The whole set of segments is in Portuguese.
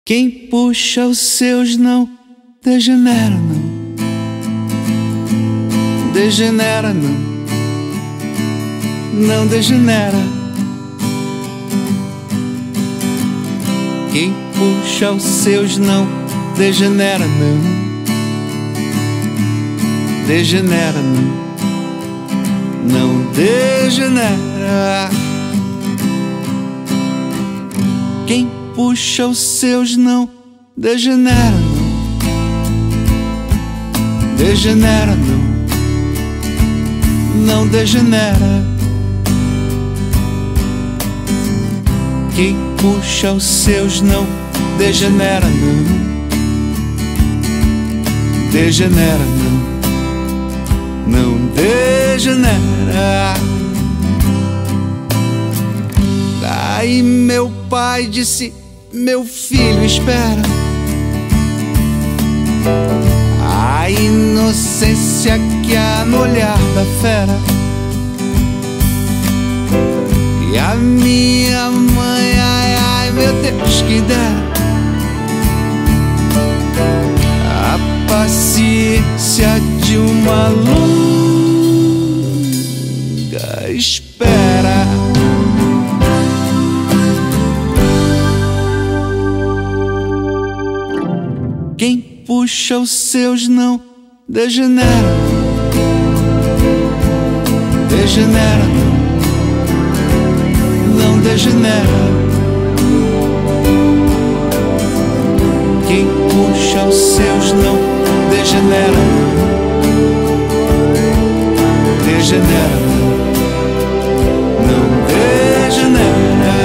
Quem puxa os seus não degenera, não. Degenera, não. Não degenera. Quem puxa os seus não degenera, não. Degenera, não. Não degenera. Quem puxa os seus não degenera, não. Degenera, não. Não degenera. Quem puxa os seus não degenera, não. Degenera, não. Não degenera. Daí meu pai disse: meu filho, espera. A inocência que há no olhar da fera. E a minha mãe, ai, ai, meu Deus, que dera a paciência de uma longa espera. Quem puxa os seus não degenera. Degenera, não degenera. Quem puxa os seus não degenera. Degenera, não degenera.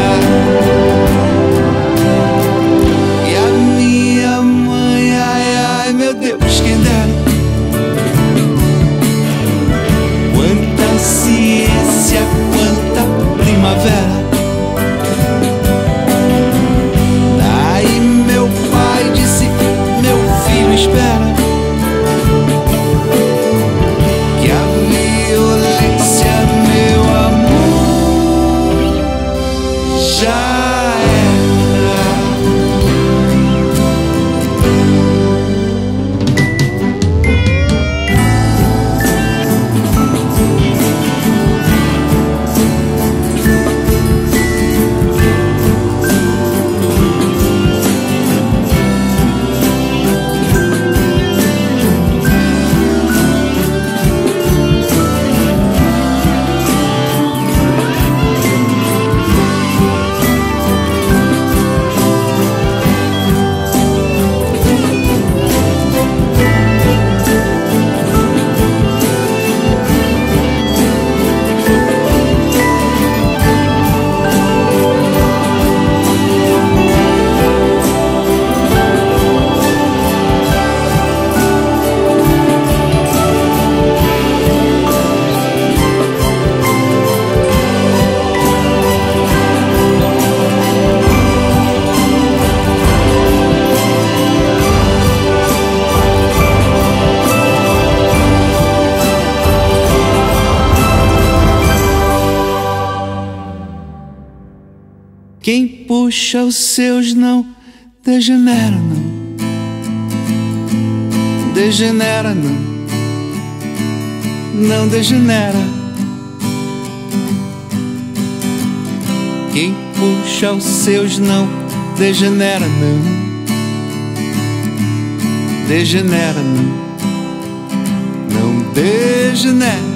E a minha mãe, ai, ai, meu Deus, que dera quanta ciência, quanta primavera. Daí meu pai disse: meu filho, espera, que a violência, meu amor, já era. Quem puxa os seus não degenera, não. Degenera, não. Não degenera. Quem puxa os seus não degenera, não. Degenera, não. Não degenera.